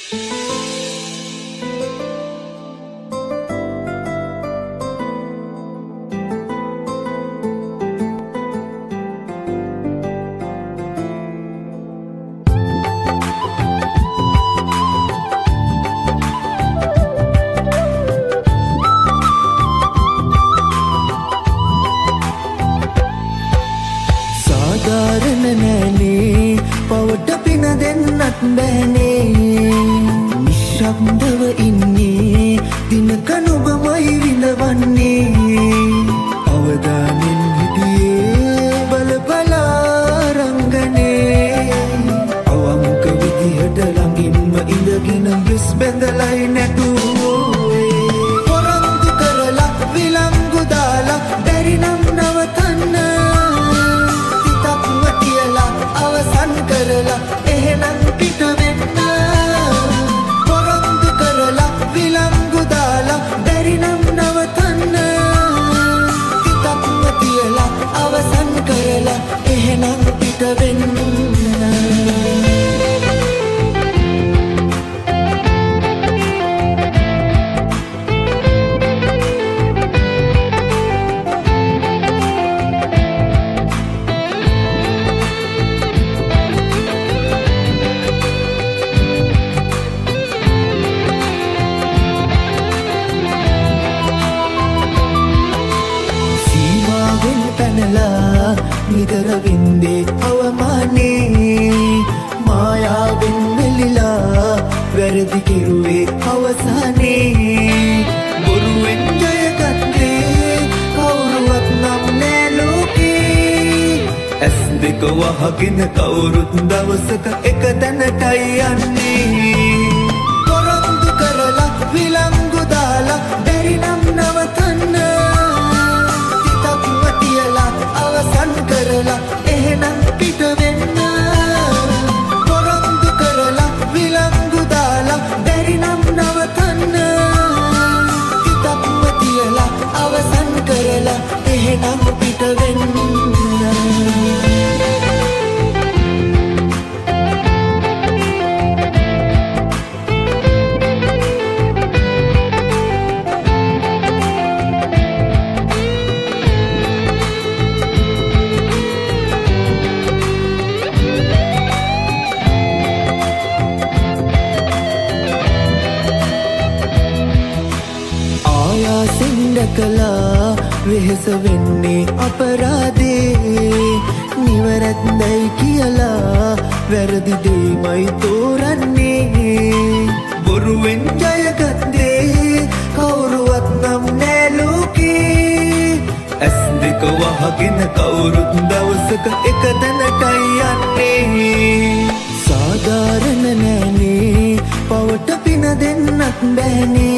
සාධාරණ නෑනේ පවට පින දෙන්නත් බෑනේ නිශ්ශබ්දව ඉන්නේ දිනක නුඹමයි විඳවන්නේ අවදානෙන් හිටියේ බල බලා රංගනේ අවංක විදිහට ළඟින්ම ඉඳගෙන බ්‍රිස් බැඳලයි නැටුවේ පොරොන්දු කරලා විලංගු දාලා බැරි නම් නවතන්න එහෙනම් පිට වෙන්න පොරොන්දු කරලා විලංගු දාලා බැරි නම් නවතන්න තිතක්ම තියලා අවසන් කරලා එහෙනම් පිට වෙන්න නිතර වින්දේ අවමානේ මායාවෙන් මෙලිලා වැරදි කිරුවේ අවසානේ බොරුවෙන් ජයගත්තේ කවුරුවත් නම් නෑ ලෝකේ ඇස් දෙක වහගෙන කවුරුත් දවසක එක තැනටයි යන්නේ පොරොන්දු කරලා විලංගු දාලා බැරි නම් නවතන්න අවසන් කරලා එහෙනම් පිට වෙන්න පොරොන්දු කරලා විලංගු දාලා බැරි නම් නවතන්න තිතක්ම තියලා අවසන් කරලා එහෙනම් පිට වෙන්න දැකලා වෙහෙස වෙන්නේ අපරාධේ නිවැරදියි කියලා වැරදි දෙයමයි තෝරන්නේ බොරුවෙන් ජයගත්තේ කවුරුවත් නම් නෑ ලෝකේ ඇස් දෙක වහගෙන කවුරුත් දවසක එක තැනටයි යන්නේ සාධාරණ නෑනේ පවට පින දෙන්නත් බෑනේ